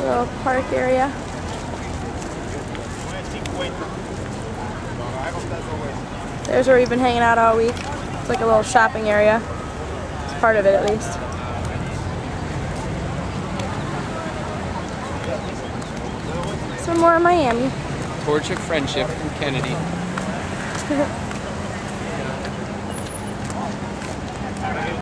Little park area. There's where we've been hanging out all week. It's like a little shopping area. It's part of it, at least. Some more in Miami. Torch of Friendship from Kennedy.